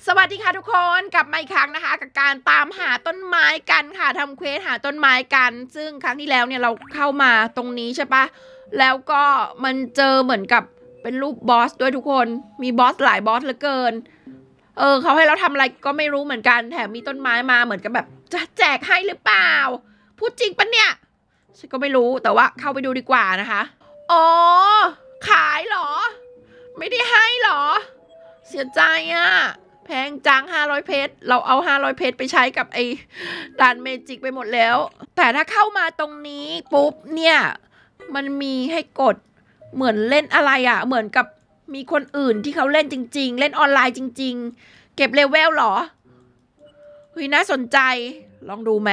สวัสดีค่ะทุกคนกลับมาอีกครั้งนะคะกับการตามหาต้นไม้กันค่ะทำเควสหาต้นไม้กันซึ่งครั้งที่แล้วเนี่ยเราเข้ามาตรงนี้ใช่ปะแล้วก็มันเจอเหมือนกับเป็นรูปบอสด้วยทุกคนมีบอสหลายบอสเหลือเกินเขาให้เราทำอะไรก็ไม่รู้เหมือนกันแถมมีต้นไม้มาเหมือนกับแบบจะแจกให้หรือเปล่าพูดจริงปะเนี่ยฉันก็ไม่รู้แต่ว่าเข้าไปดูดีกว่านะคะอ๋อขายเหรอไม่ได้ให้เหรอเสียใจอะแพงจัง500เพชรเราเอา500เพชรไปใช้กับไอ้ด่านเมจิกไปหมดแล้วแต่ถ้าเข้ามาตรงนี้ปุ๊บเนี่ยมันมีให้กดเหมือนเล่นอะไรอะเหมือนกับมีคนอื่นที่เขาเล่นจริงๆเล่นออนไลน์จริงๆเก็บเลเวลหรอเฮ้ยน่าสนใจลองดูไหม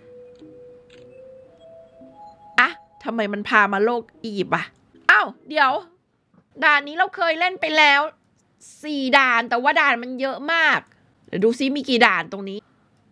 อะทำไมมันพามาโลกอียิปต์อะอ้าวเดี๋ยวด่านนี้เราเคยเล่นไปแล้ว4 ด่านแต่ว่าด่านมันเยอะมากเดี๋ยวดูซิมีกี่ด่านตรงนี้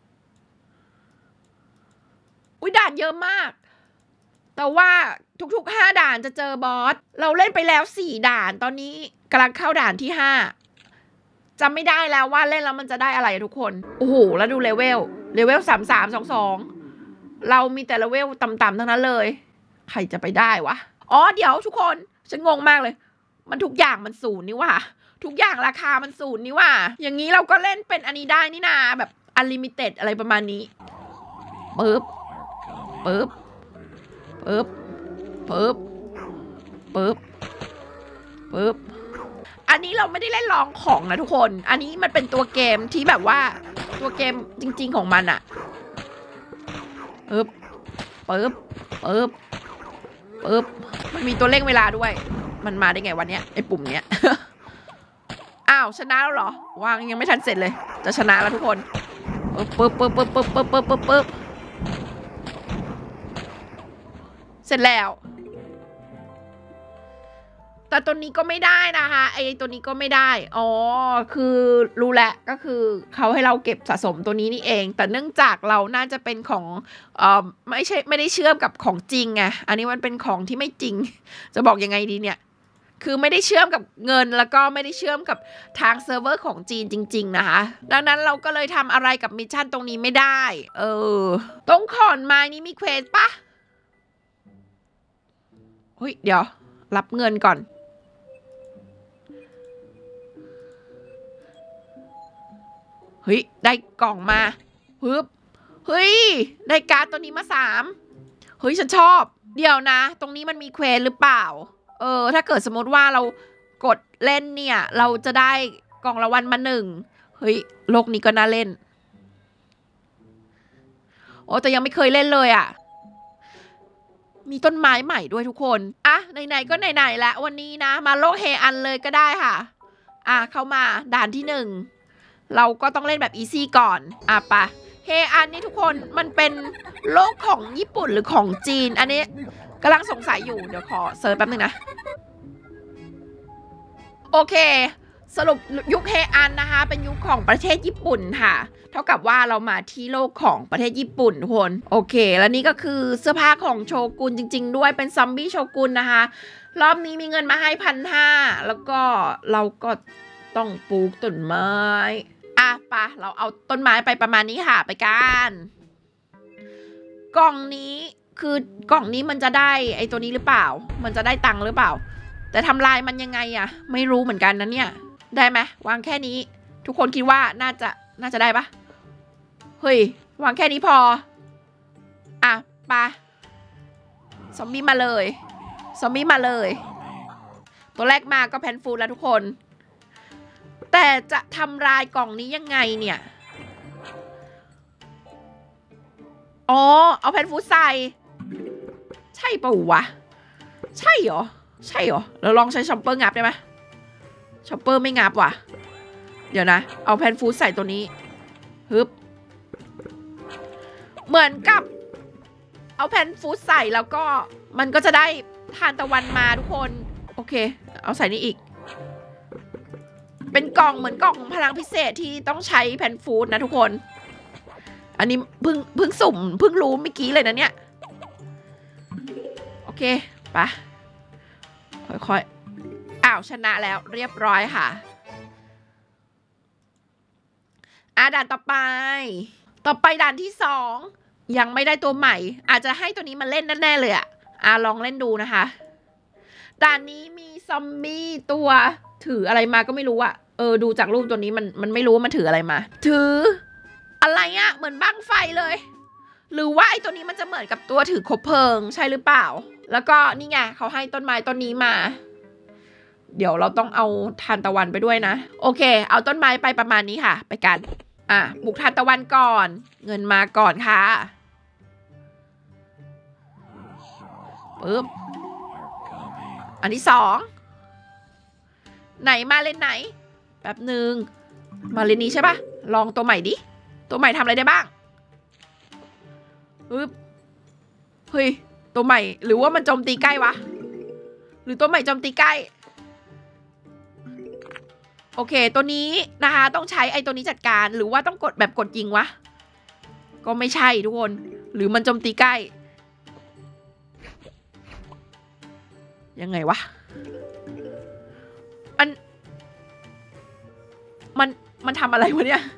อุ้ยด่านเยอะมากแต่ว่าทุกๆ5ด่านจะเจอบอสเราเล่นไปแล้ว4ด่านตอนนี้กำลังเข้าด่านที่5จำไม่ได้แล้วว่าเล่นแล้วมันจะได้อะไรทุกคนโอ้โหแล้วดูเลเวล3322เรามีแต่เลเวลต่ำๆทั้งนั้นเลยใครจะไปได้วะอ๋อเดี๋ยวทุกคนฉันงงมากเลยมันทุกอย่างมันศูนย์นี่ว่าทุกอย่างราคามันศูนย์นี่ว่าอย่างนี้เราก็เล่นเป็นอันนี้ได้นี่นาแบบอันลิมิเต็ดอะไรประมาณนี้ปึ๊บปึ๊บปึ๊บปึ๊บปึ๊บปึ๊บอันนี้เราไม่ได้เล่นลองของนะทุกคนอันนี้มันเป็นตัวเกมที่แบบว่าตัวเกมจริงๆของมันอะปึ๊บปึ๊บปึ๊บปึ๊บมันมีตัวเร่งเวลาด้วยมันมาได้ไงวันเนี้ยไอ้ปุ่มเนี้ย อ้าวชนะแล้วเหรอวางยังไม่ทันเสร็จเลยจะชนะแล้วทุกคนปึ๊บปึ๊บปึ๊บปึ๊บปึ๊บปึ๊บปึ๊บปึ๊บเสร็จแล้วแต่ตัวนี้ก็ไม่ได้นะคะไอ้ตัวนี้ก็ไม่ได้อ๋อคือรู้แล้วก็คือเขาให้เราเก็บสะสมตัวนี้นี่เองแต่เนื่องจากเราน่าจะเป็นของไม่ได้เชื่อมกับของจริงไงอันนี้มันเป็นของที่ไม่จริงจะบอกยังไงดีเนี่ยคือไม่ได้เชื่อมกับเงินแล้วก็ไม่ได้เชื่อมกับทางเซิร์ฟเวอร์ของจีนจริงๆนะคะดังนั้นเราก็เลยทำอะไรกับมิชชั่นตรงนี้ไม่ได้ตรงขอนไม้นี้มีเควสปะเฮ้ยเดี๋ยวรับเงินก่อนเฮ้ยได้กล่องมาฮึบเฮ้ยได้การ์ดตัวนี้มา3เฮ้ยฉันชอบเดี๋ยวนะตรงนี้มันมีเควสหรือเปล่าถ้าเกิดสมมติว่าเรากดเล่นเนี่ยเราจะได้กล่องรางวัลมา1เฮ้ยโลกนี้ก็น่าเล่นโอ้แต่ยังไม่เคยเล่นเลยอ่ะมีต้นไม้ใหม่ด้วยทุกคนอ่ะไหนๆก็ไหนๆแล้ววันนี้นะมาโลกเฮอันเลยก็ได้ค่ะเข้ามาด่านที่1เราก็ต้องเล่นแบบอีซี่ก่อนปะเฮอันนี่ทุกคนมันเป็นโลกของญี่ปุ่นหรือของจีนอันนี้กำลังสงสัยอยู่เดี๋ยวขอเซิร์ชแป๊บนึงนะโอเคสรุปยุคเฮอันนะคะเป็นยุคของประเทศญี่ปุ่นค่ะเท่ากับว่าเรามาที่โลกของประเทศญี่ปุ่นทุกคนโอเคแล้วนี่ก็คือเสื้อผ้าของโชกุนจริงๆด้วยเป็นซอมบี้โชกุนนะคะรอบนี้มีเงินมาให้1,500แล้วก็เราก็ต้องปลูกต้นไม้ปะเราเอาต้นไม้ไปประมาณนี้ค่ะไปกันกล่องนี้คือกล่องนี้มันจะได้ไอตัวนี้หรือเปล่ามันจะได้ตังค์หรือเปล่าแต่ทำลายมันยังไงอะไม่รู้เหมือนกันนะเนี่ยได้ไหมวางแค่นี้ทุกคนคิดว่าน่าจะได้ปะเฮ้ยวางแค่นี้พอไปซอมบี้มาเลยซอมบี้มาเลยตัวแรกมาก็แพนฟูดแล้วทุกคนแต่จะทำลายกล่องนี้ยังไงเนี่ยอ๋อเอาแพนฟูดใส่ใช่ป่าววะใช่เหรอเราลองใช้ช็อปเปอร์งับได้ไหมช็อปเปอร์ไม่งับว่ะเดี๋ยวนะเอาแพนฟูดใส่ตัวนี้ฮึบเหมือนกับเอาแพนฟูดใส่แล้วก็มันก็จะได้ทานตะวันมาทุกคนโอเคเอาใส่นี่อีกเป็นกล่องเหมือนกล่องพลังพิเศษที่ต้องใช้แพนฟูดนะทุกคนอันนี้เพิ่งสุ่มเพิ่งรู้เมื่อกี้เลยนะเนี่ยโอเคไปค่อยๆชนะแล้วเรียบร้อยค่ะด่านต่อไปด่านที่2ยังไม่ได้ตัวใหม่อาจจะให้ตัวนี้มาเล่นแน่ๆเลยลองเล่นดูนะคะด่านนี้มีซอมบี้ตัวถืออะไรมาก็ไม่รู้ดูจากรูปตัวนี้มันไม่รู้ว่ามันถืออะไรมาถืออะไรเหมือนบั้งไฟเลยหรือว่าไอ้ตัวนี้มันจะเหมือนกับตัวถือคบเพลิงใช่หรือเปล่าแล้วก็นี่ไงเขาให้ต้นไม้ต้นนี้มาเดี๋ยวเราต้องเอาทานตะวันไปด้วยนะโอเคเอาต้นไม้ไปประมาณนี้ค่ะไปกันบุกทานตะวันก่อนเงินมาก่อนค่ะปึ๊บอันที่2ไหนมาเล่นไหนแป๊บหนึ่งมาเล่นนี้ใช่ปะลองตัวใหม่ดิตัวใหม่ทำอะไรได้บ้างปึ๊บเฮ้ยตัวใหม่หรือว่ามันโจมตีใกล้วะหรือตัวใหม่โจมตีใกล้โอเคตัวนี้นะคะต้องใช้ไอ้ตัวนี้จัดการหรือว่าต้องกดแบบกดยิงวะก็ไม่ใช่ทุกคนหรือมันโจมตีใกล้ยังไงวะมันทำอะไรวะเนี่ย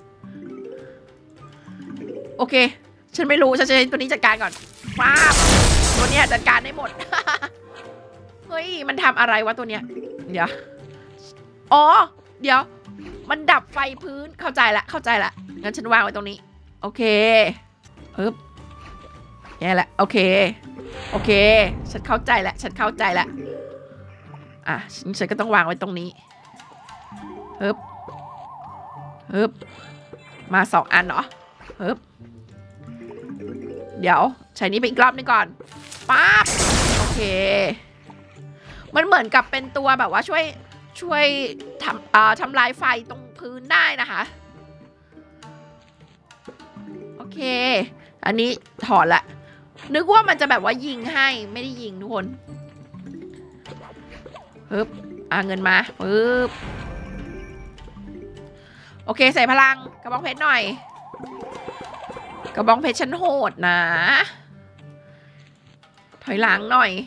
โอเคฉันไม่รู้ฉันจะใช้ตัวนี้จัดการก่อนป้าบตัวเนี้ยจัดการได้หมด เฮ้ยมันทำอะไรวะตัวเนี้ยเดี๋ยวเดี๋ยวมันดับไฟพื้นเข้าใจละงั้นฉันวางไว้ตรงนี้โอเคแย่ละโอเคฉันเข้าใจละฉันก็ต้องวางไว้ตรงนี้มา2 อันเหรอเดี๋ยวใช้นี้ไปอีกรอบนึงก่อนป๊าบโอเคมันเหมือนกับเป็นตัวแบบว่าช่วยทำลายไฟตรงพื้นได้นะคะโอเคอันนี้ถอดละนึกว่ามันจะแบบว่ายิงให้ไม่ได้ยิงทุกคนเงินมาโอเคใส่พลังกระบองเพชรหน่อยกระบองเพชรฉันโหดนะถอยหลังหน่อย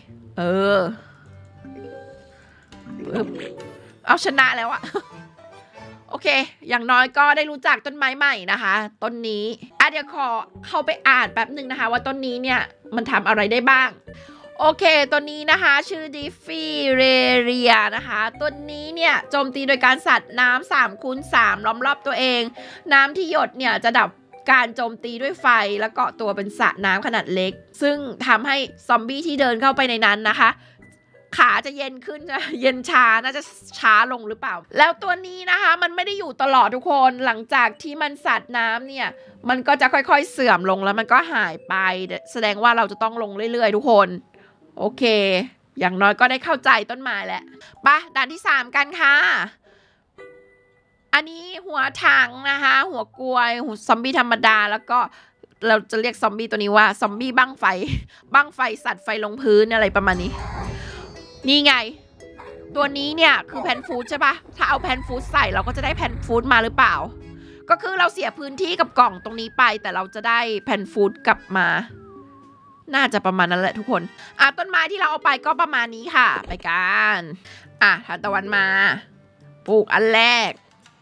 เอาชนะแล้วโอเคอย่างน้อยก็ได้รู้จักต้นไม้ใหม่นะคะต้นนี้เดี๋ยวขอเข้าไปอ่านแป๊บหนึ่งนะคะว่าต้นนี้เนี่ยมันทำอะไรได้บ้างโอเคตัวนี้นะคะชื่อดิฟฟี่เรเรียนะคะต้นนี้เนี่ยโจมตีโดยการสัตว์น้ำ3x3ล้อมรอบตัวเองน้ำที่หยดเนี่ยจะดับการโจมตีด้วยไฟแล้วเกาะตัวเป็นสระน้ำขนาดเล็กซึ่งทำให้ซอมบี้ที่เดินเข้าไปในนั้นนะคะขาจะเย็นขึ้นเย็นช้าน่าจะช้าลงหรือเปล่าแล้วตัวนี้นะคะมันไม่ได้อยู่ตลอดทุกคนหลังจากที่มันสัตว์น้ำเนี่ยมันก็จะค่อยๆเสื่อมลงแล้วมันก็หายไปแสดงว่าเราจะต้องลงเรื่อยๆทุกคนโอเคอย่างน้อยก็ได้เข้าใจต้นไม้แล้วด่านที่3กันค่ะอันนี้หัวถังนะคะหัวกลวยหัวซอมบี้ธรรมดาแล้วก็เราจะเรียกซอมบี้ตัวนี้ว่าซอมบี้บั้งไฟสัตว์ไฟลงพื้นอะไรประมาณนี้นี่ไงตัวนี้เนี่ยคือแพนฟูดใช่ปะถ้าเอาแพนฟูดใส่เราก็จะได้แพนฟูดมาหรือเปล่าก็คือเราเสียพื้นที่กับกล่องตรงนี้ไปแต่เราจะได้แพนฟูดกลับมาน่าจะประมาณนั้นแหละทุกคนต้นไม้ที่เราเอาไปก็ประมาณนี้ค่ะไปกันทานตะวันมาปลูกอันแรก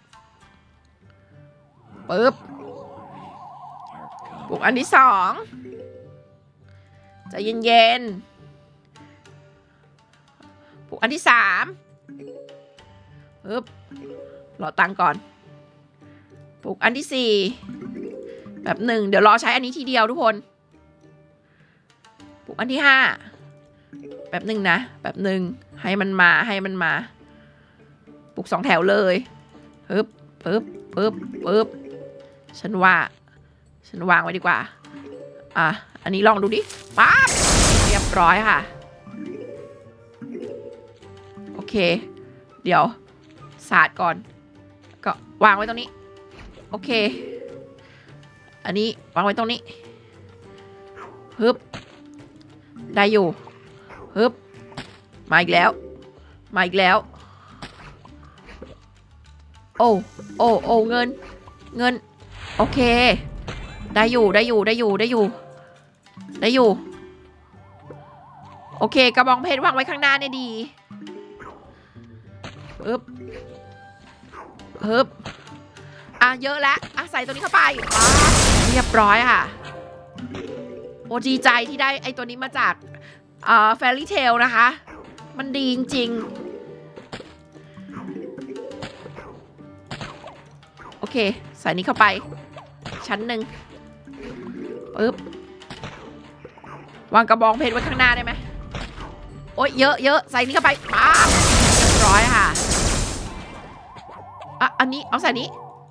ปึ๊บปลูกอันที่2ใจเย็นๆปลูกอันที่3ปึ๊บรอตังก่อนปลูกอันที่4แบบ1เดี๋ยวรอใช้อันนี้ทีเดียวทุกคนปลูกอันที่5แบบ1นะแบบ1ให้มันมาปลูก2แถวเลยปึ๊บฉันวางไว้ดีกว่าอันนี้ลองดูดิป๊าบเรียบร้อยค่ะโอเคเดี๋ยวสาดก่อนก็วางไว้ตรงนี้โอเคอันนี้วางไว้ตรงนี้ได้อยู่มาอีกแล้วโอ้เงินโอเคได้อยู่โอเคกระบองเพชรวางไว้ข้างหน้าเนี่ยดีเยอะแล้วใส่ตัวนี้เข้าไปเรียบร้อยค่ะโอ้ดีใจที่ได้ไอตัวนี้มาจากแฟรี่เทลนะคะมันดีจริงๆโอเคใส่นี้เข้าไปชั้นหนึ่งปึ๊บวางกระบองเพชรไว้ข้างหน้าได้ไหมโอ้ยเยอะใส่นี้เข้าไปป๊าบเรียบร้อยค่ะอันนี้เอาใส่นี้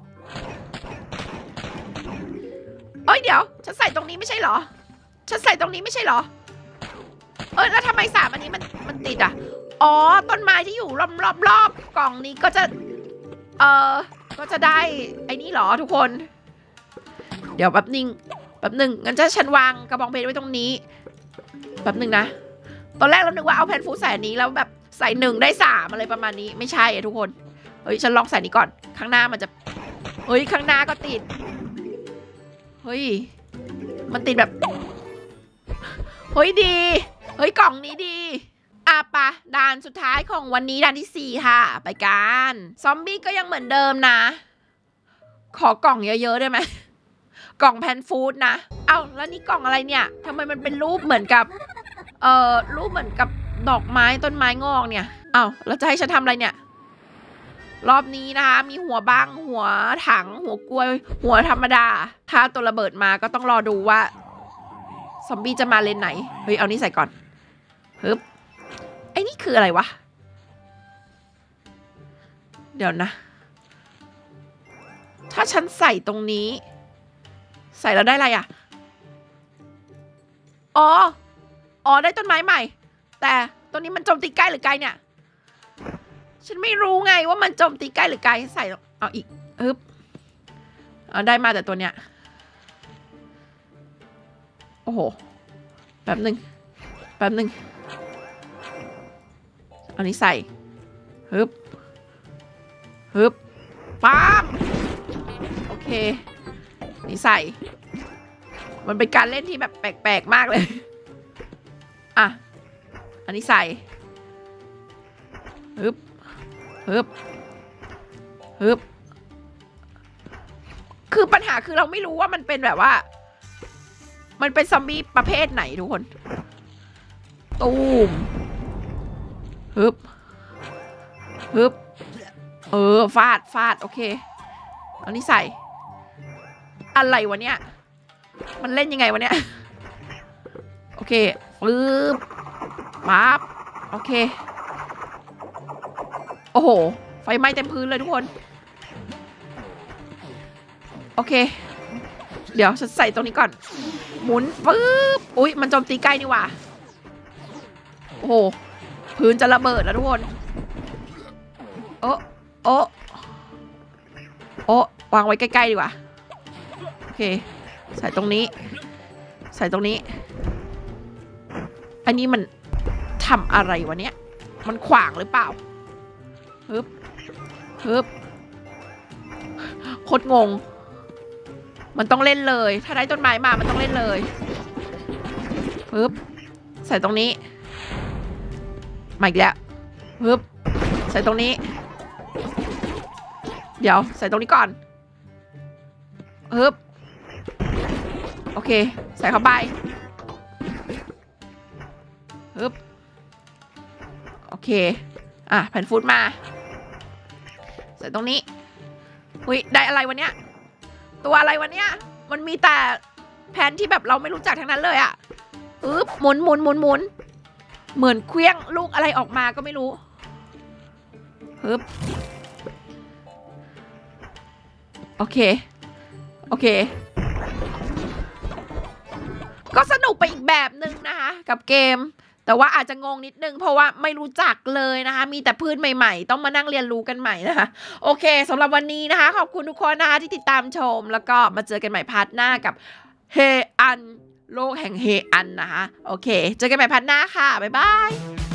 เอ้ยเดี๋ยวฉันใส่ตรงนี้ไม่ใช่เหรอฉันใส่ตรงนี้ไม่ใช่เหรอแล้วทำไม3อันนี้มันติดอ๋อต้นไม้ที่อยู่รอบกล่องนี้ก็จะก็จะได้ไอ้นี่เหรอทุกคนเดี๋ยวแป๊บนึงงั้นฉันวางกระบองเพชรไว้ตรงนี้แป๊บนึงนะตอนแรกเรานึกว่าเอาแผ่นฟูใส่นี้แล้วแบบใส่1ได้3อะไรประมาณนี้ไม่ใช่ทุกคนเฮ้ยฉันลองใส่นี้ก่อนข้างหน้ามันจะเฮ้ยข้างหน้าก็ติดเฮ้ยมันติดแบบเฮ้ยดีเฮ้ยกล่องนี้ดีปะด่านสุดท้ายของวันนี้ด่านที่4ค่ะไปกันซอมบี้ก็ยังเหมือนเดิมนะขอกล่องเยอะๆได้ไหมกล่องแพนฟู้ดนะแล้วนี่กล่องอะไรเนี่ยทำไมมันเป็นรูปเหมือนกับรูปเหมือนกับดอกไม้ต้นไม้งอกเนี่ยแล้วจะให้ฉันทำอะไรเนี่ยรอบนี้นะคะมีหัวบ้างหัวถังหัวกล้วยหัวธรรมดาถ้าตัวระเบิดมาก็ต้องรอดูว่าซอมบี้จะมาเลนไหนเฮ้ยเอานี่ใส่ก่อนฮึบไอ้นี่คืออะไรวะเดี๋ยวนะถ้าฉันใส่ตรงนี้ใส่แล้วได้อะไรอ๋อได้ต้นไม้ใหม่แต่ตัวนี้มันโจมตีใกล้หรือไกลเนี่ยฉันไม่รู้ไงว่ามันโจมตีใกล้หรือไกลใส่เอาอีกฮึบได้มาแต่ตัวเนี้ยโอ้โหแป๊บนึงอันนี้ใส่ฮึบปั๊มโอเคนี่ใส่มันเป็นการเล่นที่แบบแปลกๆมากเลยอันนี้ใส่ฮึบคือปัญหาคือเราไม่รู้ว่ามันเป็นแบบว่ามันเป็นซอมบี้ประเภทไหนทุกคนตูมฮึบฟาดโอเคอันนี้ใส่อะไรวะเนี่ยมันเล่นยังไงวะเนี่ยโอเคปึ๊บปั๊บโอเคโอ้โหไฟไหม้เต็มพื้นเลยทุกคนโอเคเดี๋ยวฉันใส่ตรงนี้ก่อนหมุนปึ๊บอุ๊ยมันโจมตีใกล้นี่หว่าโอ้โหพื้นจะระเบิดแล้วทุกคนโอ้วางไว้ใกล้ๆดีกว่าโอเคใส่ตรงนี้อันนี้มันทำอะไรวะเนี่ยมันขวางหรือเปล่าฮึบโคตรงงมันต้องเล่นเลยถ้าได้ต้นไม้มามันต้องเล่นเลยปึ๊บใส่ตรงนี้มาอีกแล้วปึ๊บใส่ตรงนี้เดี๋ยวใส่ตรงนี้ก่อนปึ๊บโอเคใส่เข้าไปปึ๊บโอเคแผ่นฟูดมาใส่ตรงนี้อุ้ยได้อะไรวะเนี้ยตัวอะไรวะเนี้ยมันมีแต่แผ่นที่แบบเราไม่รู้จักทั้งนั้นเลยหมุนเหมือนเคลี้ยงลูกอะไรออกมาก็ไม่รู้โอเคก็สนุกไปอีกแบบหนึ่งนะคะกับเกมแต่ว่าอาจจะงงนิดนึงเพราะว่าไม่รู้จักเลยนะคะมีแต่พืชใหม่ๆต้องมานั่งเรียนรู้กันใหม่นะคะโอเคสำหรับวันนี้นะคะขอบคุณทุกคนนะคะที่ติดตามชมแล้วก็มาเจอกันใหม่พาร์ทหน้ากับเฮอันโลกแห่งเฮอันนะคะโอเคเจอกันใหม่พาร์ทหน้าค่ะบ๊ายบาย